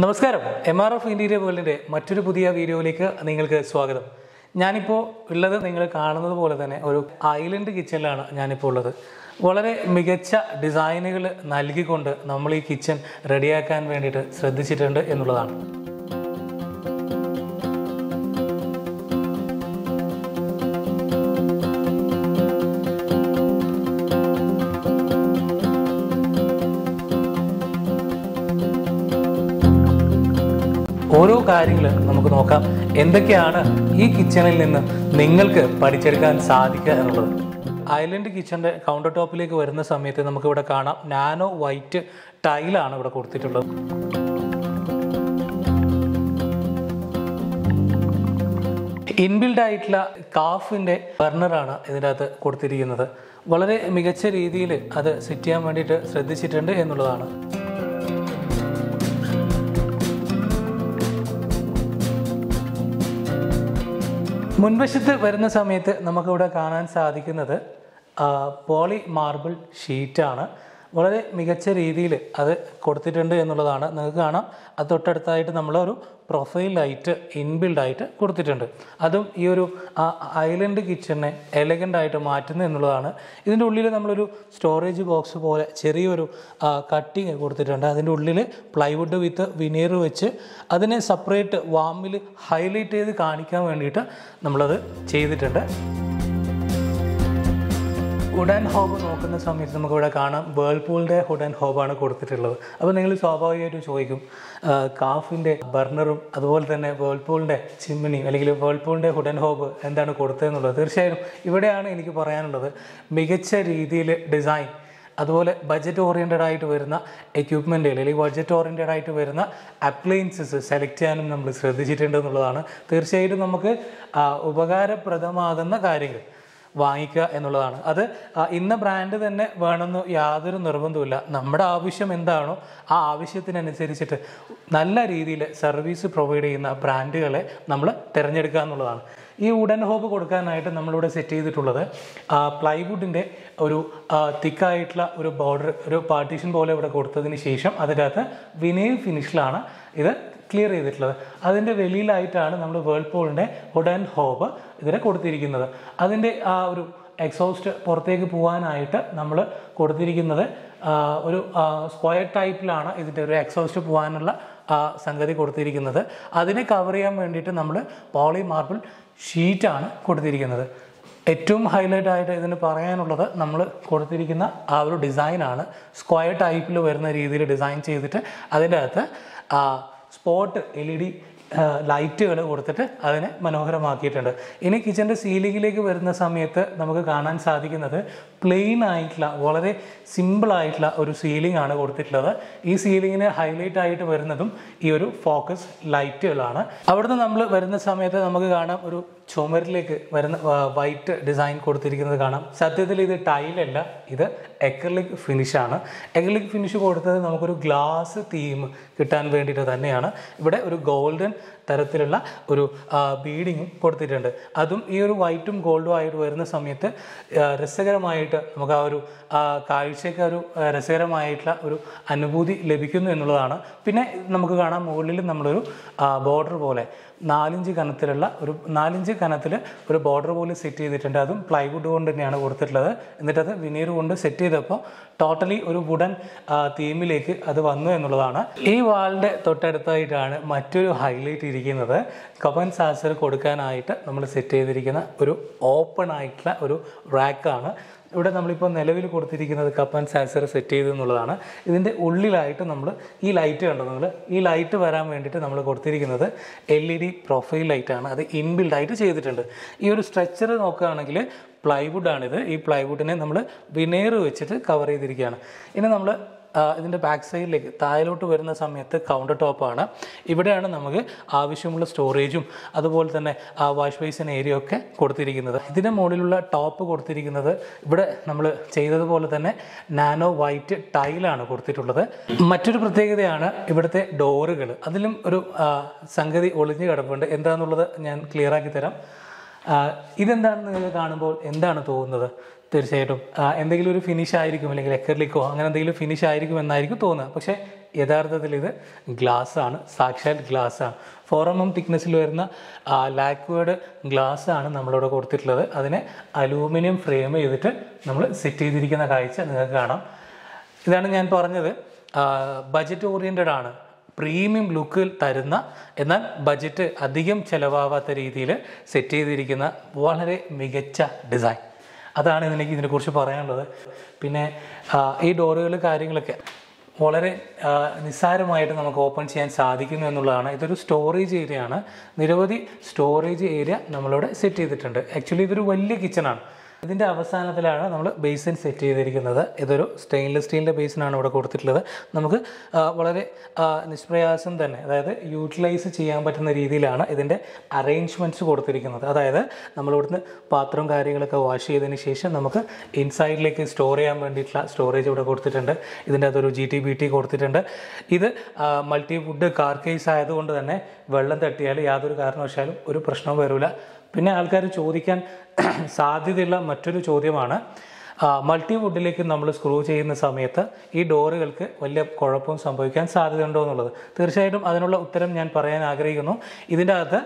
നമസ്കാരം Mrfinterior വേൾഡിന്റെ മറ്റൊരു പുതിയ വീഡിയോയിലേക്ക് നിങ്ങൾക്ക് സ്വാഗതം. ഞാനിപ്പോൾ ഉള്ളത് നിങ്ങൾ കാണുന്നത് പോലെ തന്നെ ഒരു ഐലൻഡ് കിച്ചണിലാണ് ഞാനിപ്പോൾ ഉള്ളത്. വളരെ മികച്ച ഡിസൈനുകൾ നൽകിക്കൊണ്ട് നമ്മൾ ഈ കിച്ചൺ റെഡിയാക്കാൻ വേണ്ടിയിട്ട് ശ്രദ്ധിച്ചിട്ടുണ്ട് എന്നുള്ളതാണ്. ഓരോ കാര്യങ്ങൾ നമുക്ക് നോക്കാം, എന്തൊക്കെയാണ് ഈ കിച്ചണിൽ നിന്ന് നിങ്ങൾക്ക് പഠിച്ചെടുക്കാൻ സാധിക്കുക എന്നുള്ളത്. ഐലൻഡ് കിച്ചൻ്റെ കൗണ്ടർ ടോപ്പിലേക്ക് വരുന്ന സമയത്ത് നമുക്കിവിടെ കാണാം നാനോ വൈറ്റ് ടൈലാണ് ഇവിടെ കൊടുത്തിട്ടുള്ളത്. ഇൻബിൽഡ് ആയിട്ടുള്ള കാഫിൻ്റെ ബർണറാണ് ഇതിൻ്റെ അകത്ത് കൊടുത്തിരിക്കുന്നത്. വളരെ മികച്ച രീതിയിൽ അത് സെറ്റ് ചെയ്യാൻ വേണ്ടിയിട്ട് ശ്രദ്ധിച്ചിട്ടുണ്ട് എന്നുള്ളതാണ്. മുൻവശത്ത് വരുന്ന സമയത്ത് നമുക്കിവിടെ കാണാൻ സാധിക്കുന്നത് പോളി മാർബിൾ ഷീറ്റാണ്. വളരെ മികച്ച രീതിയിൽ അത് കൊടുത്തിട്ടുണ്ട് എന്നുള്ളതാണ്. നിങ്ങൾക്ക് കാണാം അത് തൊട്ടടുത്തായിട്ട് നമ്മളൊരു പ്രൊഫൈൽ ലൈറ്റ് ഇൻബിൽഡായിട്ട് കൊടുത്തിട്ടുണ്ട്. അതും ഈ ഒരു ഐലൻഡ് കിച്ചണിനെ എലഗൻ്റ് ആയിട്ട് മാറ്റുന്നു എന്നുള്ളതാണ്. ഇതിൻ്റെ ഉള്ളിൽ നമ്മളൊരു സ്റ്റോറേജ് ബോക്സ് പോലെ ചെറിയൊരു കട്ടിങ് കൊടുത്തിട്ടുണ്ട്. അതിൻ്റെ ഉള്ളിൽ പ്ലൈവുഡ് വിത്ത് വിനീർ വെച്ച് അതിനെ സെപ്പറേറ്റ് വാമിൽ ഹൈലൈറ്റ് ചെയ്ത് കാണിക്കാൻ വേണ്ടിയിട്ട് നമ്മളത് ചെയ്തിട്ടുണ്ട്. ഹുഡ് ആൻഡ് ഹോബ് നോക്കുന്ന സമയത്ത് നമുക്കിവിടെ കാണാം വേൾപൂളിൻ്റെ ഹുഡ് ആൻഡ് ഹോബാണ് കൊടുത്തിട്ടുള്ളത്. അപ്പോൾ നിങ്ങൾ സ്വാഭാവികമായിട്ടും ചോദിക്കും, കാഫിൻ്റെ ബർണറും അതുപോലെ തന്നെ വേൾപൂളിൻ്റെ ചിമ്മിനിയും അല്ലെങ്കിൽ വേൾപൂളിൻ്റെ ഹുഡ് ആൻഡ് ഹോബ് എന്താണ് കൊടുത്തതെന്നുള്ളത്. തീർച്ചയായും ഇവിടെയാണ് എനിക്ക് പറയാനുള്ളത്, മികച്ച രീതിയിൽ ഡിസൈൻ അതുപോലെ ബഡ്ജറ്റ് ഓറിയൻറ്റഡ് ആയിട്ട് വരുന്ന എക്യുപ്മെൻറ്റുകൾ അല്ലെങ്കിൽ ബഡ്ജറ്റ് ഓറിയൻറ്റഡ് ആയിട്ട് വരുന്ന അപ്ലയൻസസ് സെലക്ട് ചെയ്യാനും നമ്മൾ ശ്രദ്ധിച്ചിട്ടുണ്ട് എന്നുള്ളതാണ്. തീർച്ചയായിട്ടും നമുക്ക് ഉപകാരപ്രദമാകുന്ന കാര്യങ്ങൾ വാങ്ങിക്കുക എന്നുള്ളതാണ്. അത് ഇന്ന ബ്രാൻഡ് തന്നെ വേണമെന്ന് യാതൊരു നിർബന്ധമില്ല. നമ്മുടെ ആവശ്യം എന്താണോ ആ ആവശ്യത്തിനനുസരിച്ചിട്ട് നല്ല രീതിയിൽ സർവീസ് പ്രൊവൈഡ് ചെയ്യുന്ന ബ്രാൻഡുകളെ നമ്മൾ തിരഞ്ഞെടുക്കുക എന്നുള്ളതാണ്. ഈ വുഡൻ ഹോബ് കൊടുക്കാനായിട്ട് നമ്മളിവിടെ സെറ്റ് ചെയ്തിട്ടുള്ളത് പ്ലൈവുഡിൻ്റെ ഒരു തിക്കായിട്ടുള്ള ഒരു ബോർഡർ, ഒരു പാർട്ടീഷൻ പോലെ ഇവിടെ കൊടുത്തതിന് ശേഷം അതിൻ്റെ അകത്ത് വിനൈൽ ഫിനിഷിലാണ് ഇത് ക്ലിയർ ചെയ്തിട്ടുള്ളത്. അതിൻ്റെ വെളിയിലായിട്ടാണ് നമ്മൾ വേൾപൂളിൻ്റെ വുഡ് ആൻഡ് ഹോബ് ഇതിനെ കൊടുത്തിരിക്കുന്നത്. അതിൻ്റെ ആ ഒരു എക്സോസ്റ്റ് പുറത്തേക്ക് പോകാനായിട്ട് നമ്മൾ കൊടുത്തിരിക്കുന്നത് ഒരു സ്ക്വയർ ടൈപ്പിലാണ് ഇതിൻ്റെ ഒരു എക്സോസ്റ്റ് പോകാനുള്ള സംഗതി കൊടുത്തിരിക്കുന്നത്. അതിനെ കവർ ചെയ്യാൻ വേണ്ടിയിട്ട് നമ്മൾ പോളി മാർബിൾ ഷീറ്റാണ് കൊടുത്തിരിക്കുന്നത്. ഏറ്റവും ഹൈലൈറ്റ് ആയിട്ട് ഇതിന് പറയാനുള്ളത്, നമ്മൾ കൊടുത്തിരിക്കുന്ന ആ ഒരു ഡിസൈനാണ് സ്ക്വയർ ടൈപ്പിൽ വരുന്ന രീതിയിൽ ഡിസൈൻ ചെയ്തിട്ട് അതിൻ്റെ അകത്ത് സ്പോട്ട് LED ലൈറ്റുകൾ കൊടുത്തിട്ട് അതിനെ മനോഹരമാക്കിയിട്ടുണ്ട്. ഇനി കിച്ചൻ്റെ സീലിങ്ങിലേക്ക് വരുന്ന സമയത്ത് നമുക്ക് കാണാൻ സാധിക്കുന്നത് പ്ലെയിൻ ആയിട്ടുള്ള വളരെ സിമ്പിളായിട്ടുള്ള ഒരു സീലിംഗ് ആണ് കൊടുത്തിട്ടുള്ളത്. ഈ സീലിങ്ങിന് ഹൈലൈറ്റ് ആയിട്ട് വരുന്നതും ഈ ഒരു ഫോക്കസ് ലൈറ്റുകളാണ്. അവിടുന്ന് നമ്മൾ വരുന്ന സമയത്ത് നമുക്ക് കാണാം ഒരു ചുമരിലേക്ക് വരുന്ന വൈറ്റ് ഡിസൈൻ കൊടുത്തിരിക്കുന്നത് കാണാം. സത്യത്തിൽ ഇത് ടൈലല്ല, ഇത് എക്രിലിക് ഫിനിഷാണ്. എക്രിലിക് ഫിനിഷ് കൊടുത്തത് നമുക്കൊരു ഗ്ലാസ് തീം കിട്ടാൻ വേണ്ടിയിട്ട് തന്നെയാണ്. ഇവിടെ ഒരു ഗോൾഡൻ തരത്തിലുള്ള ഒരു ബീഡിങ്ങും കൊടുത്തിട്ടുണ്ട്. അതും ഈ ഒരു വൈറ്റും ഗോൾഡും ആയിട്ട് വരുന്ന സമയത്ത് രസകരമായിട്ട് നമുക്ക് ആ ഒരു കാഴ്ചയ്ക്ക് ഒരു രസകരമായിട്ടുള്ള ഒരു അനുഭൂതി ലഭിക്കുന്നു എന്നുള്ളതാണ്. പിന്നെ നമുക്ക് കാണാം മുകളിൽ നമ്മളൊരു ബോർഡർ പോലെ 4 ഇഞ്ച് കനത്തിലുള്ള ഒരു 4 ഇഞ്ച് കനത്തിൽ ഒരു ബോർഡർ പോലെ സെറ്റ് ചെയ്തിട്ടുണ്ട്. അതും പ്ലൈവുഡ് കൊണ്ട് തന്നെയാണ് കൊടുത്തിട്ടുള്ളത്. എന്നിട്ടത് വിനീർ കൊണ്ട് സെറ്റ് ചെയ്തപ്പോൾ ടോട്ടലി ഒരു വുഡൻ തീമിലേക്ക് അത് വന്നു എന്നുള്ളതാണ്. ഈ വാളിൻ്റെ തൊട്ടടുത്തായിട്ടാണ് മറ്റൊരു ഹൈലൈറ്റ് ഇരിക്കുന്നത്. കപ്പൻ സാസർ കൊടുക്കാനായിട്ട് നമ്മൾ സെറ്റ് ചെയ്തിരിക്കുന്ന ഒരു ഓപ്പൺ ആയിട്ടുള്ള ഒരു റാക്കാണ്. ഇവിടെ നമ്മളിപ്പോൾ നിലവിൽ കൊടുത്തിരിക്കുന്നത് കപ്പ് ആൻഡ് സാസർ സെറ്റ് ചെയ്തു എന്നുള്ളതാണ്. ഇതിൻ്റെ ഉള്ളിലായിട്ട് നമ്മൾ ഈ ലൈറ്റ് കണ്ടോ, നിങ്ങൾ ഈ ലൈറ്റ് വരാൻ വേണ്ടിയിട്ട് നമ്മൾ കൊടുത്തിരിക്കുന്നത് LED പ്രൊഫൈൽ ലൈറ്റാണ്. അത് ഇൻബിൽഡായിട്ട് ചെയ്തിട്ടുണ്ട്. ഈ ഒരു സ്ട്രെച്ചർ നോക്കുകയാണെങ്കിൽ പ്ലൈവുഡാണിത്. ഈ പ്ലൈവുഡിനെ നമ്മൾ വിനയർ വെച്ചിട്ട് കവർ ചെയ്തിരിക്കുകയാണ്. ഇനി നമ്മൾ ഇതിൻ്റെ ബാക്ക് സൈഡിലേക്ക് താഴോട്ട് വരുന്ന സമയത്ത് കൗണ്ടർ ടോപ്പാണ്. ഇവിടെയാണ് നമുക്ക് ആവശ്യമുള്ള സ്റ്റോറേജും അതുപോലെ തന്നെ വാഷ് ബേസിൻ ഏരിയ ഒക്കെ കൊടുത്തിരിക്കുന്നത്. ഇതിൻ്റെ മുകളിലുള്ള ടോപ്പ് കൊടുത്തിരിക്കുന്നത് ഇവിടെ നമ്മൾ ചെയ്തതുപോലെ തന്നെ നാനോ വൈറ്റ് ടൈലാണ് കൊടുത്തിട്ടുള്ളത്. മറ്റൊരു പ്രത്യേകതയാണ് ഇവിടുത്തെ ഡോറുകൾ. അതിലും ഒരു സംഗതി ഒളിഞ്ഞു കിടപ്പുണ്ട്. എന്താണെന്നുള്ളത് ഞാൻ ക്ലിയർ ആക്കി തരാം. ഇതെന്താണെന്ന് നിങ്ങൾക്ക് കാണുമ്പോൾ എന്താണ് തോന്നുന്നത്? തീർച്ചയായിട്ടും എന്തെങ്കിലും ഒരു ഫിനിഷ് ആയിരിക്കും, അല്ലെങ്കിൽ എക്കർലിക്കോ അങ്ങനെ എന്തെങ്കിലും ഫിനിഷ് ആയിരിക്കും എന്നായിരിക്കും തോന്നുക. പക്ഷേ യഥാർത്ഥത്തിൽ ഇത് ഗ്ലാസ്സാണ്, സാക്ഷാൽ ഗ്ലാസ്സാണ്. 4 mm തിക്നെസ്സിൽ വരുന്ന ലാക്വേർഡ് ഗ്ലാസ്സാണ് നമ്മളിവിടെ കൊടുത്തിട്ടുള്ളത്. അതിനെ അലൂമിനിയം ഫ്രെയിം ചെയ്തിട്ട് നമ്മൾ സെറ്റ് ചെയ്തിരിക്കുന്ന കാഴ്ച നിങ്ങൾക്ക് കാണാം. ഇതാണ് ഞാൻ പറഞ്ഞത്, ബജറ്റ് ഓറിയൻറ്റഡ് ആണ്, പ്രീമിയം ലുക്ക് തരുന്ന എന്നാൽ ബജറ്റ് അധികം ചിലവാവാത്ത രീതിയിൽ സെറ്റ് ചെയ്തിരിക്കുന്ന വളരെ മികച്ച ഡിസൈൻ. അതാണ് ഇതിനെക്കുറിച്ച് പറയാനുള്ളത്. പിന്നെ ഈ ഡോറുകൾ കാര്യങ്ങളൊക്കെ വളരെ നിസ്സാരമായിട്ട് നമുക്ക് ഓപ്പൺ ചെയ്യാൻ സാധിക്കുന്നു എന്നുള്ളതാണ്. ഇതൊരു സ്റ്റോറേജ് ഏരിയ ആണ്. നിരവധി സ്റ്റോറേജ് ഏരിയ നമ്മളിവിടെ സെറ്റ് ചെയ്തിട്ടുണ്ട്. ആക്ച്വലി ഇതൊരു വലിയ കിച്ചണാണ്. ഇതിൻ്റെ അവസാനത്തിലാണ് നമ്മൾ ബേസിൻ സെറ്റ് ചെയ്തിരിക്കുന്നത്. ഇതൊരു സ്റ്റെയിൻലെസ് സ്റ്റീലിൻ്റെ ബേസിനാണ് ഇവിടെ കൊടുത്തിട്ടുള്ളത്. നമുക്ക് വളരെ നിഷ്പ്രയാസം തന്നെ, അതായത് യൂട്ടിലൈസ് ചെയ്യാൻ പറ്റുന്ന രീതിയിലാണ് ഇതിൻ്റെ അറേഞ്ച്മെൻറ്റ്സ് കൊടുത്തിരിക്കുന്നത്. അതായത് നമ്മളിവിടുന്ന് പാത്രവും കാര്യങ്ങളൊക്കെ വാഷ് ചെയ്തതിന് ശേഷം നമുക്ക് ഇൻസൈഡിലേക്ക് സ്റ്റോർ ചെയ്യാൻ വേണ്ടിയിട്ടുള്ള സ്റ്റോറേജ് ഇവിടെ കൊടുത്തിട്ടുണ്ട്. ഇതിൻ്റെ അതൊരു GT-BT കൊടുത്തിട്ടുണ്ട്. ഇത് മൾട്ടി വുഡ് കാർക്കേസ് ആയതുകൊണ്ട് തന്നെ വെള്ളം തട്ടിയാൽ യാതൊരു കാരണവശാലും ഒരു പ്രശ്നവും വരില്ല. പിന്നെ ആൾക്കാർ ചോദിക്കാൻ സാധ്യതയുള്ള മറ്റൊരു ചോദ്യമാണ്, മൾട്ടി വുഡിലേക്ക് നമ്മൾ സ്ക്രൂ ചെയ്യുന്ന സമയത്ത് ഈ ഡോറുകൾക്ക് വലിയ കുഴപ്പവും സംഭവിക്കാൻ സാധ്യതയുണ്ടോ എന്നുള്ളത്. തീർച്ചയായിട്ടും അതിനുള്ള ഉത്തരം ഞാൻ പറയാൻ ആഗ്രഹിക്കുന്നു. ഇതിൻ്റെ അകത്ത്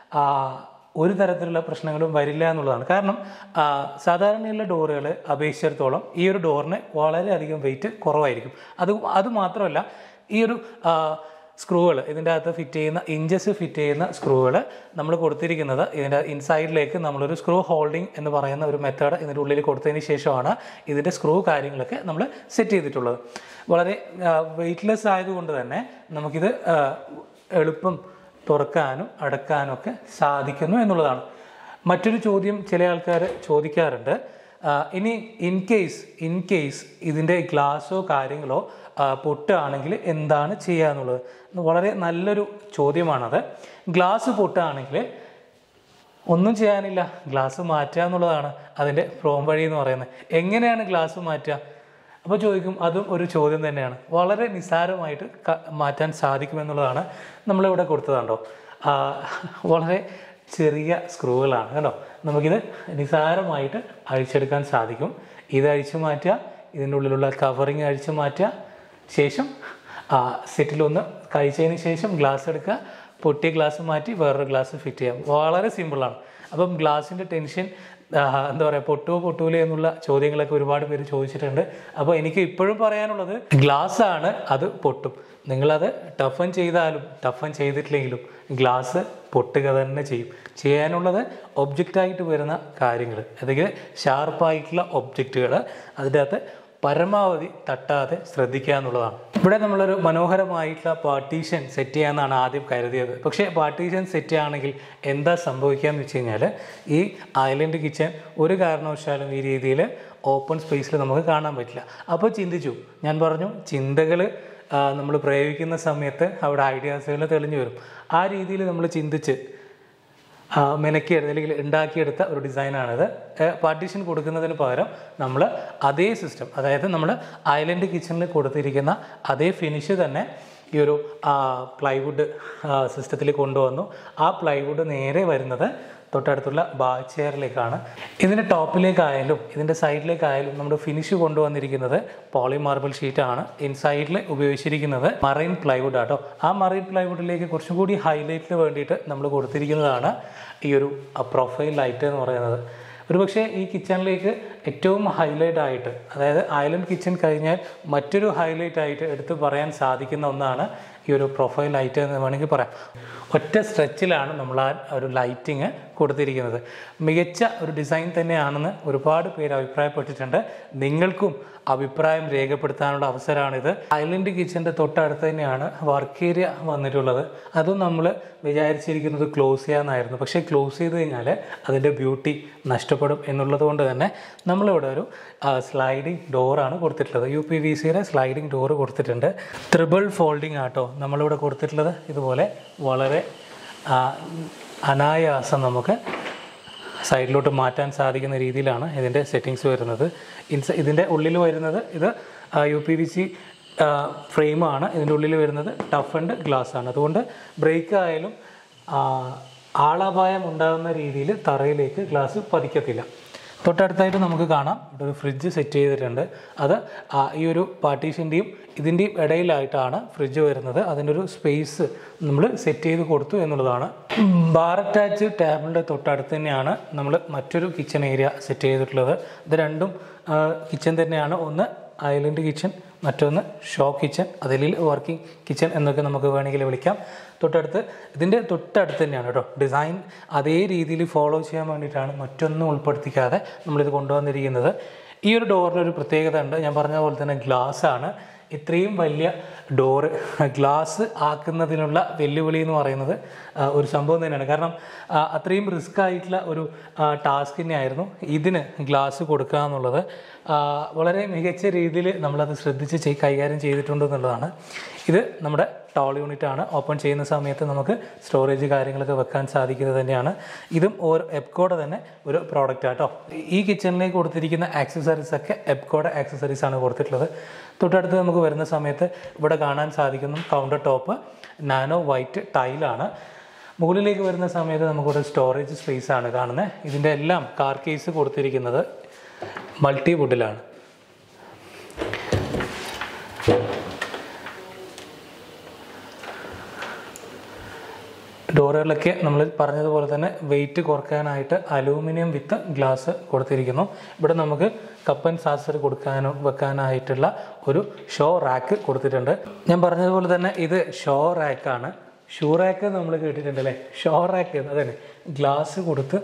ഒരു തരത്തിലുള്ള പ്രശ്നങ്ങളും വരില്ല എന്നുള്ളതാണ്. കാരണം സാധാരണയുള്ള ഡോറുകൾ അപേക്ഷിച്ചിടത്തോളം ഈ ഒരു ഡോറിന് വളരെയധികം വെയിറ്റ് കുറവായിരിക്കും. അത് മാത്രമല്ല, ഈ ഒരു സ്ക്രൂകൾ ഇതിൻ്റെ അകത്ത് ഫിറ്റ് ചെയ്യുന്ന ഇഞ്ചസ് ഫിറ്റ് ചെയ്യുന്ന സ്ക്രൂകൾ നമ്മൾ കൊടുത്തിരിക്കുന്നത് ഇതിൻ്റെ ഇൻസൈഡിലേക്ക് നമ്മളൊരു സ്ക്രൂ ഹോൾഡിംഗ് എന്ന് പറയുന്ന ഒരു മെത്തേഡ് ഇതിൻ്റെ ഉള്ളിൽ കൊടുത്തതിന് ശേഷമാണ് ഇതിൻ്റെ സ്ക്രൂ കാര്യങ്ങളൊക്കെ നമ്മൾ സെറ്റ് ചെയ്തിട്ടുള്ളത്. വളരെ വെയ്റ്റ്ലെസ് ആയതുകൊണ്ട് തന്നെ നമുക്കിത് എളുപ്പം തുറക്കാനും അടക്കാനും ഒക്കെ സാധിക്കുന്നു എന്നുള്ളതാണ്. മറ്റൊരു ചോദ്യം ചില ആൾക്കാർ ചോദിക്കാറുണ്ട്, ഇനി ഇൻ കേസ് ഇതിൻ്റെ ഗ്ലാസ്സോ കാര്യങ്ങളോ പൊട്ടുകയാണെങ്കിൽ എന്താണ് ചെയ്യുക എന്നുള്ളത്. വളരെ നല്ലൊരു ചോദ്യമാണത്. ഗ്ലാസ് പൊട്ടുകയാണെങ്കിൽ ഒന്നും ചെയ്യാനില്ല, ഗ്ലാസ് മാറ്റുക എന്നുള്ളതാണ് അതിൻ്റെ വഴി എന്ന് പറയുന്നത്. എങ്ങനെയാണ് ഗ്ലാസ് മാറ്റുക? അപ്പോൾ ചോദിക്കും, അതും ഒരു ചോദ്യം തന്നെയാണ്. വളരെ നിസ്സാരമായിട്ട് മാറ്റാൻ സാധിക്കുമെന്നുള്ളതാണ് നമ്മളിവിടെ കൊടുത്തതുണ്ടോ. വളരെ ചെറിയ സ്ക്രൂകളാണ് കേട്ടോ. നമുക്കിത് നിസ്സാരമായിട്ട് അഴിച്ചെടുക്കാൻ സാധിക്കും. ഇത് അഴിച്ചു മാറ്റുക, ഇതിൻ്റെ ഉള്ളിലുള്ള കവറിങ് അഴിച്ചു മാറ്റുക, ശേഷം സെറ്റിലൊന്ന് കഴിച്ചതിന് ശേഷം ഗ്ലാസ് എടുക്കുക, പൊട്ടിയ ഗ്ലാസ് മാറ്റി വേറൊരു ഗ്ലാസ് ഫിറ്റ് ചെയ്യാം. വളരെ സിമ്പിളാണ്. അപ്പം ഗ്ലാസിൻ്റെ ടെൻഷൻ എന്താ പറയുക, പൊട്ടൂലേ എന്നുള്ള ചോദ്യങ്ങളൊക്കെ ഒരുപാട് പേര് ചോദിച്ചിട്ടുണ്ട്. അപ്പോൾ എനിക്ക് ഇപ്പോഴും പറയാനുള്ളത്, ഗ്ലാസ് ആണ്, അത് പൊട്ടും. നിങ്ങളത് ടഫൻ ചെയ്താലും ടഫൻ ചെയ്തിട്ടില്ലെങ്കിലും ഗ്ലാസ് പൊട്ടുക തന്നെ ചെയ്യും. ചെയ്യാനുള്ളത് ഒബ്ജക്റ്റായിട്ട് വരുന്ന കാര്യങ്ങൾ, അതായത് ഷാർപ്പായിട്ടുള്ള ഒബ്ജക്റ്റുകൾ അതിൻ്റെ അകത്ത് പരമാവധി തട്ടാതെ ശ്രദ്ധിക്കുക എന്നുള്ളതാണ്. ഇവിടെ നമ്മളൊരു മനോഹരമായിട്ടുള്ള പാർട്ടീഷൻ സെറ്റ് ചെയ്യാമെന്നാണ് ആദ്യം കരുതിയത്. പക്ഷേ പാർട്ടീഷൻ സെറ്റ് ചെയ്യുകയാണെങ്കിൽ എന്താ സംഭവിക്കുക എന്ന് വെച്ച് കഴിഞ്ഞാൽ, ഈ ഐലൻഡ് കിച്ചൺ ഒരു കാരണവശാലും ഈ രീതിയിൽ ഓപ്പൺ സ്പേസിൽ നമുക്ക് കാണാൻ പറ്റില്ല. അപ്പോൾ ചിന്തിച്ചു, ഞാൻ പറഞ്ഞു, ചിന്തകൾ നമ്മൾ പ്രയോഗിക്കുന്ന സമയത്ത് അവിടെ ഐഡിയാസുകൾ തെളിഞ്ഞു വരും. ആ രീതിയിൽ നമ്മൾ ചിന്തിച്ച് മെനക്കിയെടുത്ത് അല്ലെങ്കിൽ ഉണ്ടാക്കിയെടുത്ത ഒരു ഡിസൈനാണിത്. പാർട്ടീഷൻ കൊടുക്കുന്നതിന് പകരം നമ്മൾ അതേ സിസ്റ്റം, അതായത് നമ്മൾ ഐലൻഡ് കിച്ചണിൽ കൊടുത്തിരിക്കുന്ന അതേ ഫിനിഷ് തന്നെ ഈ ഒരു പ്ലൈവുഡ് സിസ്റ്റത്തിൽ കൊണ്ടുവന്നു. ആ പ്ലൈവുഡ് നേരെ വരുന്നത് തൊട്ടടുത്തുള്ള ബാർ ചെയറിലേക്കാണ്. ഇതിൻ്റെ ടോപ്പിലേക്കായാലും ഇതിൻ്റെ സൈഡിലേക്കായാലും നമ്മൾ ഫിനിഷ് കൊണ്ടുവന്നിരിക്കുന്നത് പോളി മാർബിൾ ഷീറ്റാണ്. ഇൻസൈഡിൽ ഉപയോഗിച്ചിരിക്കുന്നത് മറൈൻ പ്ലൈവുഡ് ആട്ടോ. ആ മറൈൻ പ്ലൈവുഡിലേക്ക് കുറച്ചും കൂടി ഹൈലൈറ്റിന് വേണ്ടിയിട്ട് നമ്മൾ കൊടുത്തിരിക്കുന്നതാണ് ഈ ഒരു പ്രൊഫൈൽ ലൈറ്റ് എന്ന് പറയുന്നത്. ഒരുപക്ഷെ ഈ കിച്ചണിലേക്ക് ഏറ്റവും ഹൈലൈറ്റ് ആയിട്ട്, അതായത് ഐലൻഡ് കിച്ചൺ കഴിഞ്ഞാൽ മറ്റൊരു ഹൈലൈറ്റ് ആയിട്ട് എടുത്ത് പറയാൻ സാധിക്കുന്ന ഒന്നാണ് ഈ ഒരു പ്രൊഫൈൽ ലൈറ്റ് എന്ന് വേണമെങ്കിൽ പറയാം. ഒറ്റ സ്ട്രെച്ചിലാണ് നമ്മൾ ആ ഒരു ലൈറ്റിങ് കൊടുത്തിരിക്കുന്നത്. മികച്ച ഒരു ഡിസൈൻ തന്നെയാണെന്ന് ഒരുപാട് പേര് അഭിപ്രായപ്പെട്ടിട്ടുണ്ട്. നിങ്ങൾക്കും അഭിപ്രായം രേഖപ്പെടുത്താനുള്ള അവസരമാണിത്. ഐലൻഡ് കിച്ചൻ്റെ തൊട്ടടുത്ത് തന്നെയാണ് വർക്ക് ഏരിയ വന്നിട്ടുള്ളത്. അതും നമ്മൾ വിചാരിച്ചിരിക്കുന്നത് ക്ലോസ് ചെയ്യാമെന്നായിരുന്നു. പക്ഷേ ക്ലോസ് ചെയ്ത് കഴിഞ്ഞാൽ അതിൻ്റെ ബ്യൂട്ടി നഷ്ടപ്പെടും എന്നുള്ളത് കൊണ്ട് തന്നെ നമ്മളിവിടെ ഒരു സ്ലൈഡിങ് ഡോറാണ് കൊടുത്തിട്ടുള്ളത്. UPVCയുടെ സ്ലൈഡിങ് ഡോറ് കൊടുത്തിട്ടുണ്ട്. ത്രിബിൾ ഫോൾഡിങ് ആട്ടോ നമ്മളിവിടെ കൊടുത്തിട്ടുള്ളത്. ഇതുപോലെ വളരെ അനായാസം നമുക്ക് സൈഡിലോട്ട് മാറ്റാൻ സാധിക്കുന്ന രീതിയിലാണ് ഇതിൻ്റെ സെറ്റിങ്സ് വരുന്നത്. ഇതിൻ്റെ ഉള്ളിൽ വരുന്നത് ഇത് UPVC ഫ്രെയിമാണ്. ഇതിൻ്റെ ഉള്ളിൽ വരുന്നത് ടഫൻഡ് ഗ്ലാസ് ആണ്. അതുകൊണ്ട് ബ്രേക്ക് ആയാലും ആളപായം ഉണ്ടാകുന്ന രീതിയിൽ തറയിലേക്ക് ഗ്ലാസ് പതിക്കത്തില്ല. തൊട്ടടുത്തായിട്ട് നമുക്ക് കാണാം ഇവിടെ ഒരു ഫ്രിഡ്ജ് സെറ്റ് ചെയ്തിട്ടുണ്ട്. അത് ഈ ഒരു പാർട്ടീഷൻ്റെയും ഇതിൻ്റെയും ഇടയിലായിട്ടാണ് ഫ്രിഡ്ജ് വരുന്നത്. അതിൻ്റെ ഒരു സ്പേസ് നമ്മൾ സെറ്റ് ചെയ്ത് കൊടുത്തു എന്നുള്ളതാണ്. ബാർ അറ്റാച്ച് ടേബിളിൻ്റെ തൊട്ടടുത്ത് തന്നെയാണ് നമ്മൾ മറ്റൊരു കിച്ചൺ ഏരിയ സെറ്റ് ചെയ്തിട്ടുള്ളത്. ഇത് രണ്ടും കിച്ചൺ തന്നെയാണ്. ഒന്ന് ഐലൻഡ് കിച്ചൺ, മറ്റൊന്ന് ഷോ കിച്ചൺ, അതിൽ വർക്കിംഗ് കിച്ചൺ എന്നൊക്കെ നമുക്ക് വേണമെങ്കിൽ വിളിക്കാം. ഇതിൻ്റെ തൊട്ടടുത്ത് തന്നെയാണ് കേട്ടോ. ഡിസൈൻ അതേ രീതിയിൽ ഫോളോ ചെയ്യാൻ വേണ്ടിയിട്ടാണ് മറ്റൊന്നും ഉൾപ്പെടുത്തിക്കാതെ നമ്മളിത് കൊണ്ടുവന്നിരിക്കുന്നത്. ഈ ഒരു ഡോറിനൊരു പ്രത്യേകത ഉണ്ട്. ഞാൻ പറഞ്ഞ പോലെ തന്നെ ഗ്ലാസ് ആണ്. ഇത്രയും വലിയ ഡോറ് ഗ്ലാസ് ആക്കുന്നതിനുള്ള വെല്ലുവിളി എന്ന് പറയുന്നത് ഒരു സംഭവം തന്നെയാണ്. കാരണം അത്രയും റിസ്ക് ആയിട്ടുള്ള ഒരു ടാസ്ക് തന്നെയായിരുന്നു ഇതിന് ഗ്ലാസ് കൊടുക്കുക എന്നുള്ളത്. വളരെ മികച്ച രീതിയിൽ നമ്മളത് ശ്രദ്ധിച്ച് കൈകാര്യം ചെയ്തിട്ടുണ്ട് എന്നുള്ളതാണ്. ഇത് നമ്മുടെ ടോൾ യൂണിറ്റ് ആണ്. ഓപ്പൺ ചെയ്യുന്ന സമയത്ത് നമുക്ക് സ്റ്റോറേജ് കാര്യങ്ങളൊക്കെ വെക്കാൻ സാധിക്കുന്നത് തന്നെയാണ്. ഇതും എപ്കോയുടെ തന്നെ ഒരു പ്രോഡക്റ്റ് ആട്ടോ. ഈ കിച്ചണിലേക്ക് കൊടുത്തിരിക്കുന്ന ആക്സസറീസ് ഒക്കെ എപ്കോയുടെ ആക്സസറീസ് ആണ് കൊടുത്തിട്ടുള്ളത്. തൊട്ടടുത്ത് നമുക്ക് വരുന്ന സമയത്ത് ഇവിടെ കാണാൻ സാധിക്കുന്ന കൗണ്ടർ ടോപ്പ് നാനോ വൈറ്റ് ടൈലാണ്. മുകളിലേക്ക് വരുന്ന സമയത്ത് നമുക്കൊരു സ്റ്റോറേജ് സ്പേസ് ആണ് കാണുന്നത്. ഇതിൻ്റെ എല്ലാം കാർക്കേസ് കൊടുത്തിരിക്കുന്നത് മൾട്ടി വുഡിലാണ്. ഡോറുകളിലൊക്കെ നമ്മൾ പറഞ്ഞതുപോലെ തന്നെ വെയിറ്റ് കുറയ്ക്കാനായിട്ട് അലൂമിനിയം വിത്ത് ഗ്ലാസ് കൊടുത്തിരിക്കുന്നു. ഇവിടെ നമുക്ക് കപ്പ് ആൻഡ് സാസർ വെക്കാനായിട്ടുള്ള ഒരു ഷോ റാക്ക് കൊടുത്തിട്ടുണ്ട്. ഞാൻ പറഞ്ഞതുപോലെ തന്നെ ഇത് ഷോ റാക്കാണ്. ഷൂ റാക്ക് നമ്മൾ കേട്ടിട്ടുണ്ടല്ലേ, ഷോ റാക്ക് അതന്നെ. ഗ്ലാസ് കൊടുത്ത്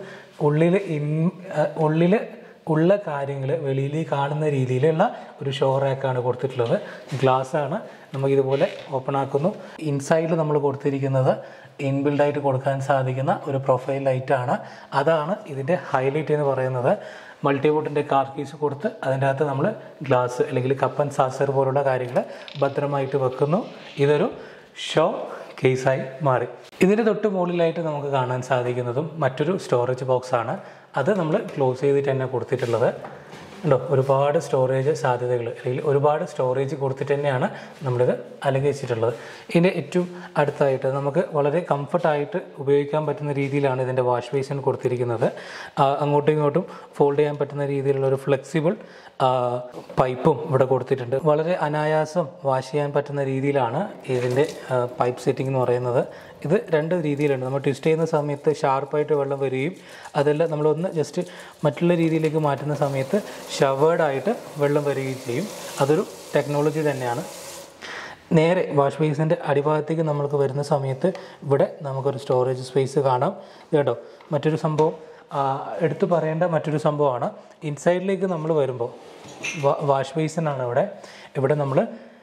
ഉള്ളിൽ ഉള്ള കാര്യങ്ങൾ വെളിയിൽ കാണുന്ന രീതിയിലുള്ള ഒരു ഷോ റാക്കാണ് കൊടുത്തിട്ടുള്ളത്. ഗ്ലാസ്സാണ്. നമുക്കിതുപോലെ ഓപ്പൺ ആക്കുന്നു. ഇൻസൈഡിൽ നമ്മൾ കൊടുത്തിരിക്കുന്നത് ഇൻബിൽഡായിട്ട് കൊടുക്കാൻ സാധിക്കുന്ന ഒരു പ്രൊഫൈൽ ലൈറ്റാണ്. അതാണ് ഇതിൻ്റെ ഹൈലൈറ്റ് എന്ന് പറയുന്നത്. മൾട്ടിവുഡിൻ്റെ കാർക്കീസ് കൊടുത്ത് അതിൻ്റെ അകത്ത് നമ്മൾ ഗ്ലാസ് അല്ലെങ്കിൽ കപ്പ് ആൻഡ് സാസർ പോലുള്ള കാര്യങ്ങൾ ഭദ്രമായിട്ട് വെക്കുന്നു. ഇതൊരു ഷോ കേസായി മാറി. ഇതിൻ്റെ തൊട്ട് മുകളിലായിട്ട് നമുക്ക് കാണാൻ സാധിക്കുന്നതും മറ്റൊരു സ്റ്റോറേജ് ബോക്സാണ്. അത് നമ്മൾ ക്ലോസ് ചെയ്തിട്ട് തന്നെ കൊടുത്തിട്ടുള്ളത് ഉണ്ടോ. ഒരുപാട് സ്റ്റോറേജ് സാധ്യതകൾ അല്ലെങ്കിൽ ഒരുപാട് സ്റ്റോറേജ് കൊടുത്തിട്ട് തന്നെയാണ് നമ്മളിത് അലങ്കരിച്ചിട്ടുള്ളത്. ഇതിൻ്റെ ഏറ്റവും അടുത്തായിട്ട് നമുക്ക് വളരെ കംഫർട്ടായിട്ട് ഉപയോഗിക്കാൻ പറ്റുന്ന രീതിയിലാണ് ഇതിൻ്റെ വാഷ് ബേസിൻ കൊടുത്തിരിക്കുന്നത്. അങ്ങോട്ടും ഇങ്ങോട്ടും ഫോൾഡ് ചെയ്യാൻ പറ്റുന്ന രീതിയിലുള്ള ഒരു ഫ്ലെക്സിബിൾ പൈപ്പും ഇവിടെ കൊടുത്തിട്ടുണ്ട്. വളരെ അനായാസം വാഷ് ചെയ്യാൻ പറ്റുന്ന രീതിയിലാണ് ഇതിൻ്റെ പൈപ്പ് സെറ്റിംഗ് എന്ന് പറയുന്നത്. ഇത് രണ്ട് രീതിയിലുണ്ട്. നമ്മൾ ട്വിസ്റ്റ് ചെയ്യുന്ന സമയത്ത് ഷാർപ്പായിട്ട് വെള്ളം വരികയും അതെല്ലാം നമ്മളൊന്ന് ജസ്റ്റ് മറ്റുള്ള രീതിയിലേക്ക് മാറ്റുന്ന സമയത്ത് ഷവേർഡായിട്ട് വെള്ളം വരികയും ചെയ്യും. അതൊരു ടെക്നോളജി തന്നെയാണ്. നേരെ വാഷ് ബേസിൻ്റെ അടിഭാഗത്തേക്ക് നമ്മൾക്ക് വരുന്ന സമയത്ത് ഇവിടെ നമുക്കൊരു സ്റ്റോറേജ് സ്പേസ് കാണാം കേട്ടോ. മറ്റൊരു സംഭവം എടുത്തു പറയേണ്ട മറ്റൊരു സംഭവമാണ്, ഇൻസൈഡിലേക്ക് നമ്മൾ വരുമ്പോൾ വാഷ് ബേസിനാണ് ഇവിടെ നമ്മൾ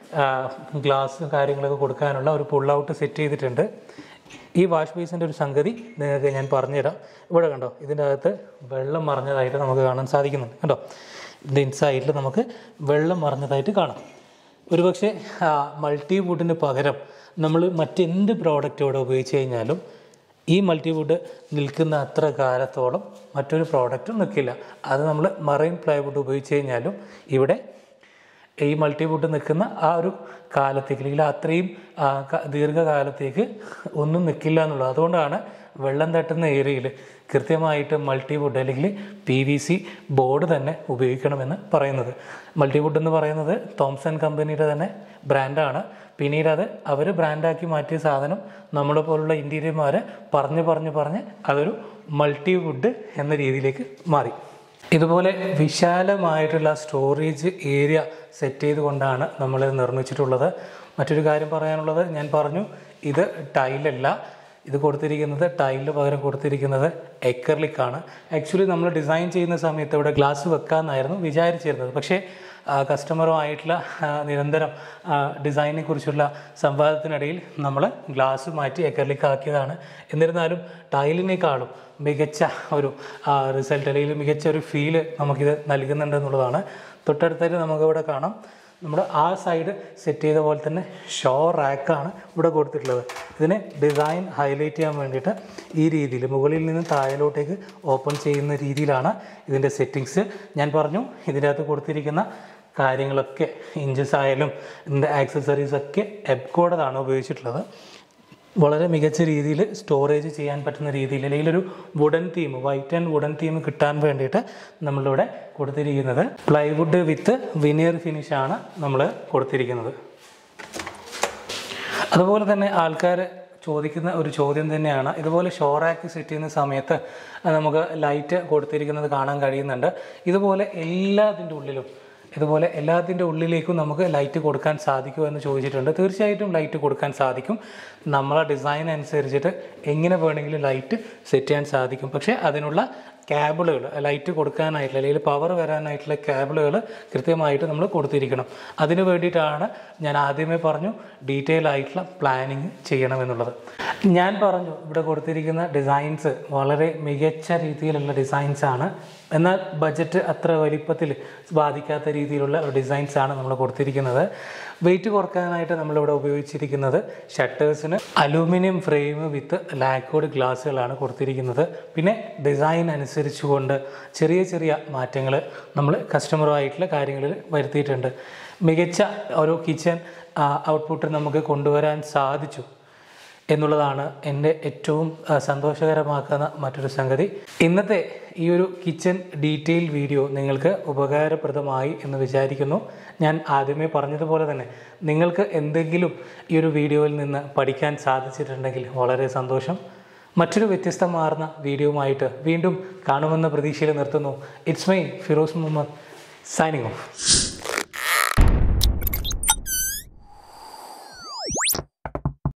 ഗ്ലാസ് കാര്യങ്ങളൊക്കെ കൊടുക്കാനുള്ള ഒരു പുൾ ഔട്ട് സെറ്റ് ചെയ്തിട്ടുണ്ട്. ഈ വാഷ് ബേസിൻ്റെ ഒരു സംഗതി നിങ്ങൾക്ക് ഞാൻ പറഞ്ഞുതരാം. ഇവിടെ കണ്ടോ, ഇതിൻ്റെ അകത്ത് വെള്ളം മറിഞ്ഞതായിട്ട് നമുക്ക് കാണാൻ സാധിക്കുന്നുണ്ട് കേട്ടോ. ഇതിൻ്റെ ഇൻസൈഡിൽ നമുക്ക് വെള്ളം മറിഞ്ഞതായിട്ട് കാണാം. ഒരുപക്ഷെ മൾട്ടിവുഡിന് പകരം നമ്മൾ മറ്റെന്ത് പ്രോഡക്റ്റ് ഇവിടെ ഉപയോഗിച്ച് കഴിഞ്ഞാലും ഈ മൾട്ടിവുഡ് നിൽക്കുന്ന അത്ര കാലത്തോളം മറ്റൊരു പ്രോഡക്റ്റും നിൽക്കില്ല. അത് നമ്മൾ മറൈൻ പ്ലൈവുഡ് ഉപയോഗിച്ച് കഴിഞ്ഞാലും ഇവിടെ ഈ മൾട്ടിവുഡ് നിൽക്കുന്ന ആ ഒരു കാലത്തേക്ക് അല്ലെങ്കിൽ അത്രയും ദീർഘകാലത്തേക്ക് ഒന്നും നിൽക്കില്ല എന്നുള്ളത്. അതുകൊണ്ടാണ് വെള്ളം തട്ടുന്ന ഏരിയയിൽ കൃത്യമായിട്ട് മൾട്ടിവുഡ് അല്ലെങ്കിൽ PVC ബോർഡ് തന്നെ ഉപയോഗിക്കണമെന്ന് പറയുന്നത്. മൾട്ടിവുഡ് എന്ന് പറയുന്നത് തോംസൺ കമ്പനിയുടെ തന്നെ ബ്രാൻഡാണ്. പിന്നീട് അവർ ബ്രാൻഡാക്കി മാറ്റിയ സാധനം നമ്മളെ പോലുള്ള ഇന്റീരിയർമാർ പറഞ്ഞ് അതൊരു മൾട്ടിവുഡ് എന്ന രീതിയിലേക്ക് മാറി. ഇതുപോലെ വിശാലമായിട്ടുള്ള സ്റ്റോറേജ് ഏരിയ സെറ്റ് ചെയ്തുകൊണ്ടാണ് നമ്മൾ നിർമ്മിച്ചിട്ടുള്ളത്. മറ്റൊരു കാര്യം പറയാനുള്ളത്, ഞാൻ പറഞ്ഞു ഇത് ടൈലല്ല, ഇത് കൊടുത്തിരിക്കുന്നത് ടൈലിന് പകരം കൊടുത്തിരിക്കുന്നത് എക്കർലിക്കാണ്. ആക്ച്വലി നമ്മൾ ഡിസൈൻ ചെയ്യുന്ന സമയത്ത് ഇവിടെ ഗ്ലാസ് വെക്കാമെന്നായിരുന്നു വിചാരിച്ചിരുന്നത്. പക്ഷേ കസ്റ്റമറുമായിട്ടുള്ള നിരന്തരം ഡിസൈനെ കുറിച്ചുള്ള സംവാദത്തിനിടയിൽ നമ്മൾ ഗ്ലാസ് മാറ്റി എക്കർലിക്ക് ആക്കിയതാണ്. എന്നിരുന്നാലും ടൈലിനേക്കാളും മികച്ച ഒരു റിസൾട്ട് അല്ലെങ്കിൽ മികച്ച ഒരു ഫീല് നമുക്കിത് നൽകുന്നുണ്ട് എന്നുള്ളതാണ്. തൊട്ടടുത്തായിട്ട് നമുക്കിവിടെ കാണാം, നമ്മുടെ ആ സൈഡ് സെറ്റ് ചെയ്ത പോലെ തന്നെ ഷോ റാക്കാണ് ഇവിടെ കൊടുത്തിട്ടുള്ളത്. ഇതിനെ ഡിസൈൻ ഹൈലൈറ്റ് ചെയ്യാൻ വേണ്ടിയിട്ട് ഈ രീതിയിൽ മുകളിൽ നിന്ന് താഴോട്ടേക്ക് ഓപ്പൺ ചെയ്യുന്ന രീതിയിലാണ് ഇതിൻ്റെ സെറ്റിങ്സ്. ഞാൻ പറഞ്ഞു ഇതിൻ്റെ അകത്ത് കൊടുത്തിരിക്കുന്ന കാര്യങ്ങളൊക്കെ ഇഞ്ചസ് ആയാലും ഇതിൻ്റെ ആക്സസറീസൊക്കെ എപ്കോഡാണ് ഉപയോഗിച്ചിട്ടുള്ളത്. വളരെ മികച്ച രീതിയിൽ സ്റ്റോറേജ് ചെയ്യാൻ പറ്റുന്ന രീതിയിൽ അല്ലെങ്കിൽ ഒരു wooden theme, white and wooden theme കിട്ടാൻ വേണ്ടിയിട്ട് നമ്മളിവിടെ കൊടുത്തിരിക്കുന്നത് പ്ലൈവുഡ് വിത്ത് വിനീർ ഫിനിഷാണ് നമ്മൾ കൊടുത്തിരിക്കുന്നത്. അതുപോലെ തന്നെ ആൾക്കാർ ചോദിക്കുന്ന ഒരു ചോദ്യം തന്നെയാണ്, ഇതുപോലെ ഷോറാക്ക് സെറ്റ് ചെയ്യുന്ന സമയത്ത് നമുക്ക് ലൈറ്റ് കൊടുത്തിരിക്കുന്നത് കാണാൻ കഴിയുന്നുണ്ട്. ഇതുപോലെ എല്ലാത്തിൻ്റെ ഉള്ളിലേക്കും നമുക്ക് ലൈറ്റ് കൊടുക്കാൻ സാധിക്കുമോ എന്ന് ചോദിച്ചിട്ടുണ്ട്. തീർച്ചയായിട്ടും ലൈറ്റ് കൊടുക്കാൻ സാധിക്കും. നമ്മളെ ഡിസൈൻ അനുസരിച്ചിട്ട് എങ്ങനെ വേണമെങ്കിലും ലൈറ്റ് സെറ്റ് ചെയ്യാൻ സാധിക്കും. പക്ഷേ അതിനുള്ള കേബിളുകൾ, ലൈറ്റ് കൊടുക്കാനായിട്ടുള്ള അല്ലെങ്കിൽ പവർ വരാനായിട്ടുള്ള കേബിളുകൾ കൃത്യമായിട്ട് നമ്മൾ കൊടുത്തിരിക്കണം. അതിന് വേണ്ടിയിട്ടാണ് ഞാൻ ആദ്യമേ പറഞ്ഞു ഡീറ്റെയിൽ ആയിട്ടുള്ള പ്ലാനിങ് ചെയ്യണമെന്നുള്ളത്. ഞാൻ പറഞ്ഞു ഇവിടെ കൊടുത്തിരിക്കുന്ന ഡിസൈൻസ് വളരെ മികച്ച രീതിയിലുള്ള ഡിസൈൻസാണ്. എന്നാൽ ബഡ്ജറ്റ് അത്ര വലിപ്പത്തിൽ ബാധിക്കാത്ത രീതിയിലുള്ള ഡിസൈൻസാണ് നമ്മൾ കൊടുത്തിരിക്കുന്നത്. വെയിറ്റ് കുറക്കാനായിട്ട് നമ്മളിവിടെ ഉപയോഗിച്ചിരിക്കുന്നത് ഷട്ടേഴ്സിന് അലൂമിനിയം ഫ്രെയിം വിത്ത് ലാക്വേർഡ് ഗ്ലാസ്സുകളാണ് കൊടുത്തിരിക്കുന്നത്. പിന്നെ ഡിസൈൻ അനുസരിച്ചുകൊണ്ട് ചെറിയ ചെറിയ മാറ്റങ്ങൾ നമ്മൾ കസ്റ്റമറുമായിട്ടുള്ള കാര്യങ്ങളിൽ വരുത്തിയിട്ടുണ്ട്. മികച്ച ഒരു കിച്ചൺ ഔട്ട്പുട്ട് നമുക്ക് കൊണ്ടുവരാൻ സാധിച്ചു എന്നുള്ളതാണ് എൻ്റെ ഏറ്റവും സന്തോഷകരമാക്കുന്ന മറ്റൊരു സംഗതി. ഇന്നത്തെ ഈ ഒരു കിച്ചൺ ഡീറ്റെയിൽ വീഡിയോ നിങ്ങൾക്ക് ഉപകാരപ്രദമായി എന്ന് വിചാരിക്കുന്നു. ഞാൻ ആദ്യമേ പറഞ്ഞതുപോലെ തന്നെ നിങ്ങൾക്ക് എന്തെങ്കിലും ഈ ഒരു വീഡിയോയിൽ നിന്ന് പഠിക്കാൻ സാധിച്ചിട്ടുണ്ടെങ്കിൽ വളരെ സന്തോഷം. മറ്റൊരു വ്യത്യസ്തമാർന്ന വീഡിയോയുമായിട്ട് വീണ്ടും കാണുമെന്ന പ്രതീക്ഷയിൽ നിർത്തുന്നു. It's my Firoz Muhammad signing of.